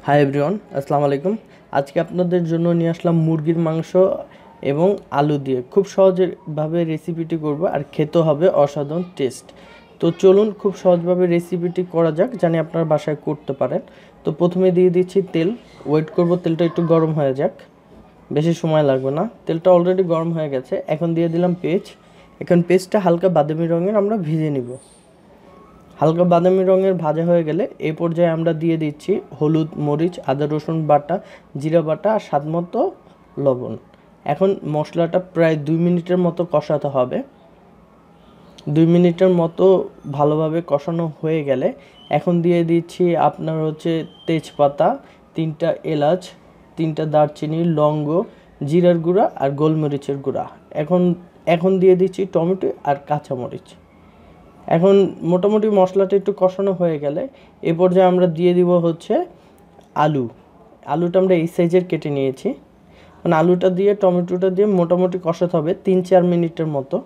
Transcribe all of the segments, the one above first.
Hi everyone, আসসালামু আলাইকুম। আজকে আপনাদের জন্য নিয়ে আসলাম মুরগির মাংস এবং আলু দিয়ে খুব সহজভাবে রেসিপিটি করব, আর খেতে হবে অসাধারণ টেস্ট। তো চলুন খুব সহজভাবে রেসিপিটি করা যাক, জানি আপনার বাসায় করতে পারেন। তো প্রথমে দিয়ে দিচ্ছি তেল, ওয়েট করব তেলটা একটু গরম হয়ে যাক, বেশি সময় লাগবে না। তেলটা অলরেডি গরম হয়ে গেছে, এখন দিয়ে দিলাম পেঁয়াজ। এখন পেঁয়াজটা হালকা বাদামি রঙের আমরা ভেজে নিব। হালকা বাদামি রঙের ভাজা হয়ে গেলে এই পর্যায়ে আমরা দিয়ে দিচ্ছি হলুদ, মরিচ, আদা রসুন বাটা, জিরা বাটা আর স্বাদমতো লবণ। এখন মশলাটা প্রায় 2 মিনিটের মতো কষাতে হবে। 2 মিনিটের মতো ভালোভাবে কষানো হয়ে গেলে এখন দিয়ে দিচ্ছি আপনার তেজপাতা, 3টা এলাচ, 3টা দারচিনি, লবঙ্গ, জিরার গুঁড়া আর গোলমরিচের গুঁড়া। এখন দিয়ে দিচ্ছি টমেটো আর কাঁচামরিচ। এখন মোটামুটি মশলাটা একটু কষানো হয়ে গেলে এ পর্যায়ে আমরা দিয়ে দিব আলুটা আমরা এই সাইজের কেটে নিয়েছি। মানে আলুটা দিয়ে টমেটোটা দিয়ে মোটামুটি কষাতে হবে 3-4 মিনিটের মতো।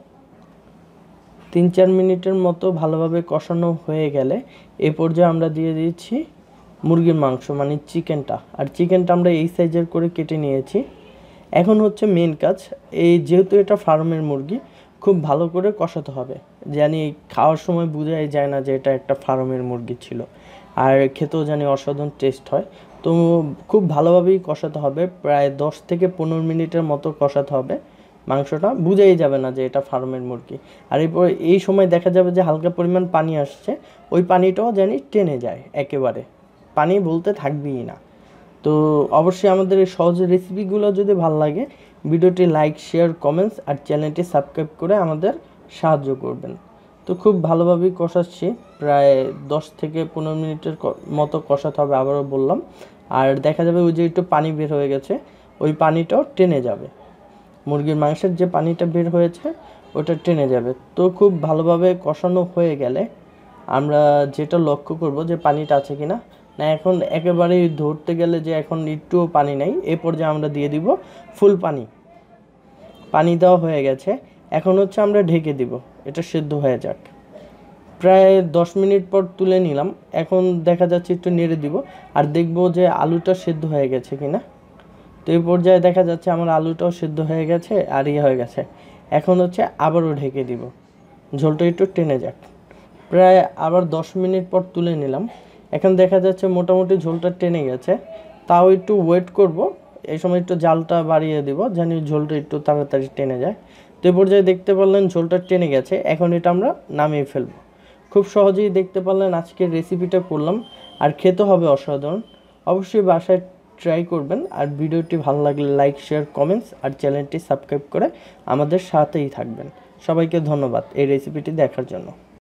3-4 মিনিটের মতো ভালোভাবে কষানো হয়ে গেলে এ পর্যায়ে আমরা দিয়ে দিচ্ছি মুরগির মাংস, মানে চিকেনটা। আর চিকেনটা আমরা এই সাইজের করে কেটে নিয়েছি। এখন মেন কাজ, যেহেতু এটা ফার্মের মুরগি, খুব ভালো করে কষাতে হবে, জানি খাওয়ার সময় বোঝাই যায় না যে এটা একটা ফার্মের মুরগি ছিল। আর খেতেও জানি অসাধারণ টেস্ট হয়। তো খুব ভালোভাবেই কষাতে হবে, প্রায় 10 থেকে 15 মিনিটের মতো কষাতে হবে। মাংসটা বোঝাই যাবে না যে এটা ফার্মের মুরগি। আর এরপর এই সময় দেখা যাবে যে হালকা পরিমাণ পানি আসছে, ওই পানিটাও জানি টেনে যায়, একেবারে পানি বলতে থাকবেই না। তো অবশ্যই আমাদের এই সহজ রেসিপিগুলো যদি ভালো লাগে, ভিডিওটি লাইক, শেয়ার, কমেন্টস আর চ্যানেলটি সাবস্ক্রাইব করে আমাদের সাহায্য করবেন। তো খুব ভালোভাবেই কষাচ্ছি, প্রায় 10 থেকে 15 মিনিটের মতো কষাতে হবে, আবারও বললাম। আর দেখা যাবে ওই যে একটু পানি বের হয়ে গেছে, ওই পানিটাও টেনে যাবে। মুরগির মাংসের যে পানিটা বের হয়েছে ওটা টেনে যাবে। তো খুব ভালোভাবে কষানো হয়ে গেলে আমরা যেটা লক্ষ্য করব যে পানিটা আছে কিনা। না, এখন একেবারেই ধরতে গেলে যে এখন একটুও পানি নেই, এ পর্যায়ে আমরা দিয়ে দিব ফুল পানি। পানি দেওয়া হয়ে গেছে, এখন আমরা ঢেকে দিব, এটা সেদ্ধ হয়ে যাক। প্রায় 10 মিনিট পর তুলে নিলাম। এখন দেখা যাচ্ছে একটু নেড়ে দিব, আর দেখব যে আলুটা সেদ্ধ হয়ে গেছে কিনা। তো এই পর্যায়ে দেখা যাচ্ছে আমার আলুটাও সেদ্ধ হয়ে গেছে আর হয়ে গেছে। এখন আবারও ঢেকে দিব, ঝোলটা একটু টেনে যাক। প্রায় আবার 10 মিনিট পর তুলে নিলাম। এখন দেখা যাচ্ছে মোটামুটি ঝোলটা টেনে গেছে, তাও একটু ওয়েট করব। এই সময় একটু জালটা বাড়িয়ে দিব, জানি ঝোলটা একটু তাড়াতাড়ি টেনে যায়। তো এই পর্যায়ে দেখতে পারলেন ঝোলটা টেনে গেছে, এখন এটা আমরা নামিয়ে ফেলব। খুব সহজেই দেখতে পারলেন আজকের রেসিপিটা করলাম, আর খেতে হবে অসাধারণ। অবশ্যই বাসায় ট্রাই করবেন। আর ভিডিওটি ভালো লাগলে লাইক, শেয়ার, কমেন্টস আর চ্যানেলটি সাবস্ক্রাইব করে আমাদের সাথেই থাকবেন। সবাইকে ধন্যবাদ এই রেসিপিটি দেখার জন্য।